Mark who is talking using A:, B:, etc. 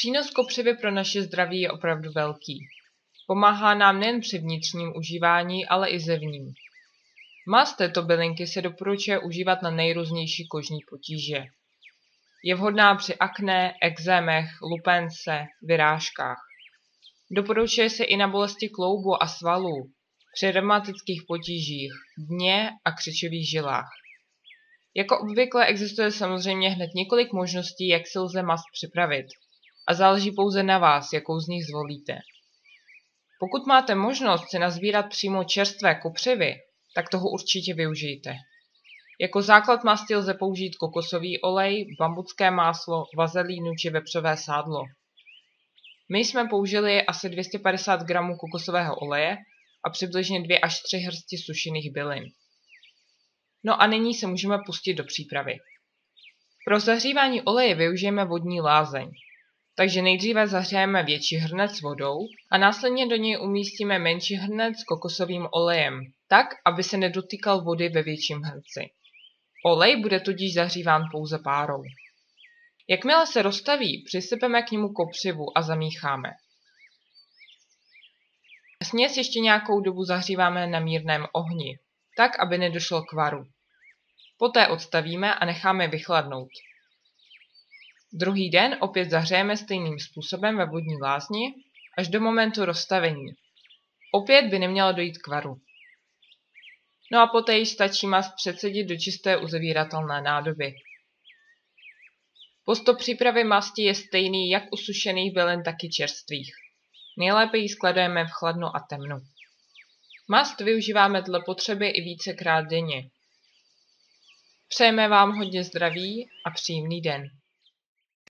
A: Přínos kopřivy pro naše zdraví je opravdu velký. Pomáhá nám nejen při vnitřním užívání, ale i zevním. Mast této bylinky se doporučuje užívat na nejrůznější kožní potíže. Je vhodná při akné, ekzémech, lupénce, vyrážkách. Doporučuje se i na bolesti kloubu a svalů, při reumatických potížích, dně a křečových žilách. Jako obvykle existuje samozřejmě hned několik možností, jak si lze mast připravit. A záleží pouze na vás, jakou z nich zvolíte. Pokud máte možnost si nazbírat přímo čerstvé kopřivy, tak toho určitě využijte. Jako základ masti lze použít kokosový olej, bambucké máslo, vazelínu či vepřové sádlo. My jsme použili asi 250 gramů kokosového oleje a přibližně 2 až 3 hrsti sušených bylin. No a nyní se můžeme pustit do přípravy. Pro zahřívání oleje využijeme vodní lázeň. Takže nejdříve zahřejeme větší hrnec s vodou a následně do něj umístíme menší hrnec s kokosovým olejem, tak, aby se nedotýkal vody ve větším hrnci. Olej bude tudíž zahříván pouze párou. Jakmile se roztaví, přisypeme k němu kopřivu a zamícháme. Směs ještě nějakou dobu zahříváme na mírném ohni, tak, aby nedošlo k varu. Poté odstavíme a necháme vychladnout. Druhý den opět zahřejeme stejným způsobem ve vodní lázni až do momentu roztavení. Opět by nemělo dojít k varu. No a poté již stačí mast přecedit do čisté uzavíratelné nádoby. Postup přípravy masti je stejný jak u sušených bylin, tak i čerstvých. Nejlépe ji skladujeme v chladnu a temnu. Mast využíváme dle potřeby i vícekrát denně. Přejeme vám hodně zdraví a příjemný den.